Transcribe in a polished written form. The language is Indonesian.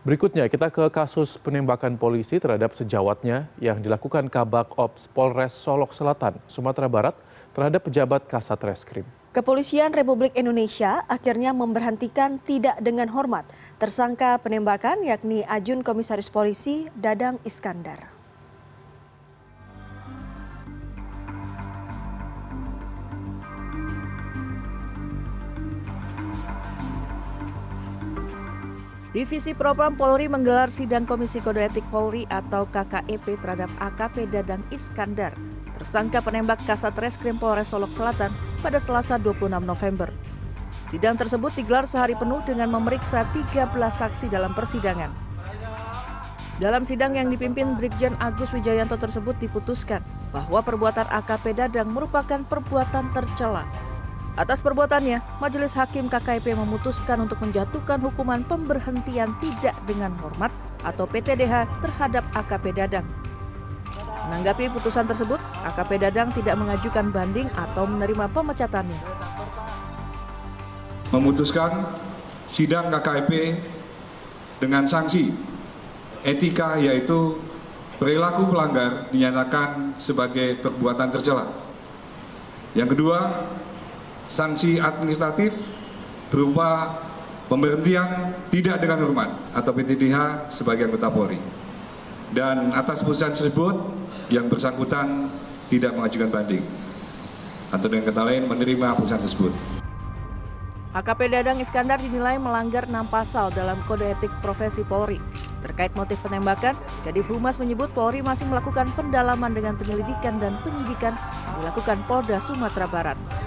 Berikutnya kita ke kasus penembakan polisi terhadap sejawatnya yang dilakukan Kabak Ops Polres Solok Selatan, Sumatera Barat terhadap pejabat Kasat Reskrim. Kepolisian Republik Indonesia akhirnya memberhentikan tidak dengan hormat tersangka penembakan yakni Ajun Komisaris Polisi Dadang Iskandar. Divisi Propam Polri menggelar sidang Komisi Kode Etik Polri atau KKEP terhadap AKP Dadang Iskandar, tersangka penembak Kasat Reskrim Polres Solok Selatan pada Selasa 26 November. Sidang tersebut digelar sehari penuh dengan memeriksa 13 saksi dalam persidangan. Dalam sidang yang dipimpin Brigjen Agus Wijayanto tersebut diputuskan bahwa perbuatan AKP Dadang merupakan perbuatan tercela. Atas perbuatannya, Majelis Hakim KKEP memutuskan untuk menjatuhkan hukuman pemberhentian tidak dengan hormat atau PTDH terhadap AKP Dadang. Menanggapi putusan tersebut, AKP Dadang tidak mengajukan banding atau menerima pemecatannya. Memutuskan sidang KKEP dengan sanksi etika yaitu perilaku pelanggar dinyatakan sebagai perbuatan tercela. Yang kedua, sanksi administratif berupa pemberhentian tidak dengan hormat atau PTDH sebagai anggota Polri. Dan atas putusan tersebut yang bersangkutan tidak mengajukan banding atau dengan kata lain menerima putusan tersebut. AKP Dadang Iskandar dinilai melanggar 6 pasal dalam Kode Etik Profesi Polri. Terkait motif penembakan, Kadif Humas menyebut Polri masih melakukan pendalaman dengan penyelidikan dan penyidikan yang dilakukan Polda Sumatera Barat.